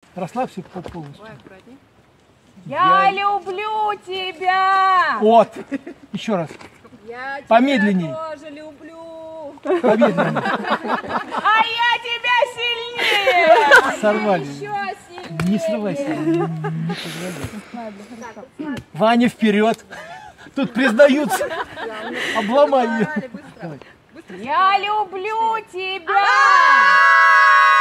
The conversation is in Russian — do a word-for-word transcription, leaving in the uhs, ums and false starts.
Расслабься полностью. Я, я люблю тебя. Вот. Еще раз. Я помедленней. Тебя тоже люблю. Помедленней. А я тебя сильнее. Сорвали. Еще сильнее. Не срывайся. Не Ваня, вперед. Тут признаются. Обломай ее. Я люблю тебя.